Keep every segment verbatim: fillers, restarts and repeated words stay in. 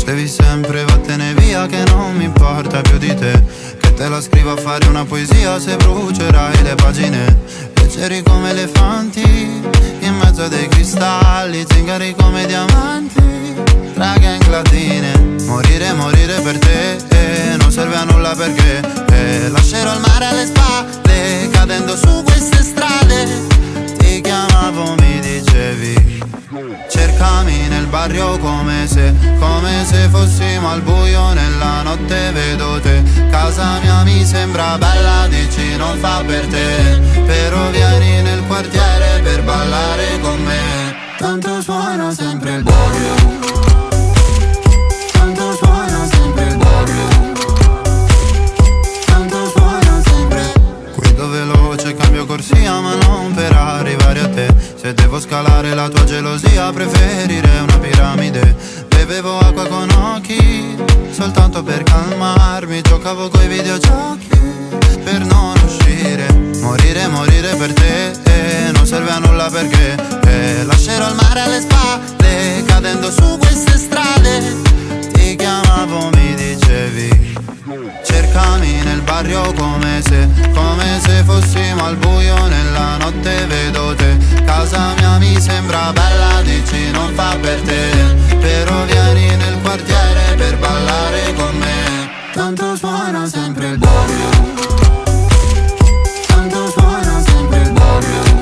Devi sempre vattene via che non mi importa più di te, che te la scrivo a fare una poesia se brucerai le pagine. Leggeri come elefanti in mezzo a dei cristalli, zingari come diamanti tra gang latine. Morire, morire per te eh, non serve a nulla perché eh, lascerò il mare alle spalle cadendo su queste strade. Ti chiamavo, mi dicevi cercami nel barrio come se, come se fossimo al buio nella notte vedo te. Casa mia mi sembra bella, dici non fa per te, però vieni nel quartiere per ballare con me. Tanto suona sempre il barrio, tanto suona sempre il barrio, tanto suona sempre. Guido veloce, cambio corsia ma non per arrivare a te. Se devo scalare la tua gelosia preferirei una piramide. Bevevo acqua con occhi soltanto per calmarmi, giocavo coi videogiochi per non uscire. Morire, morire per te eh, non serve a nulla perché eh, lascerò il mare alle spalle cadendo su queste strade. Ti chiamavo, mi dicevi cercami nel barrio come se, come se fossimo al buio nella notte vedo te. Casa mia mi sembra bella, dici non fa per te, però vieni nel quartiere per ballare con me. Tanto suona sempre il barrio, tanto suona sempre il barrio,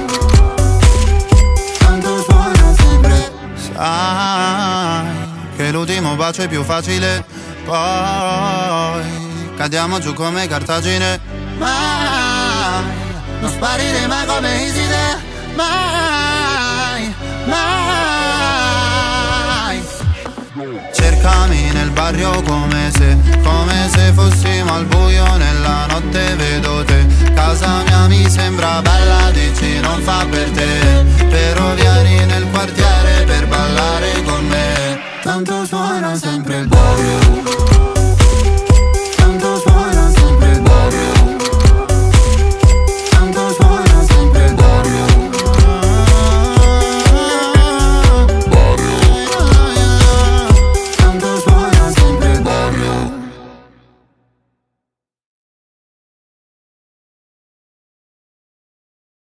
tanto suona sempre. Sai che l'ultimo bacio è più facile, poi cadiamo giù come Cartagine. Mai, non sparire mai come Iside. Mai, mai. Cercami nel barrio come se, come se fossimo al buio nella notte vedo te. Casa mia mi sembra bella, dici non fa per te, però vieni nel quartiere per ballare con me. Tanto suona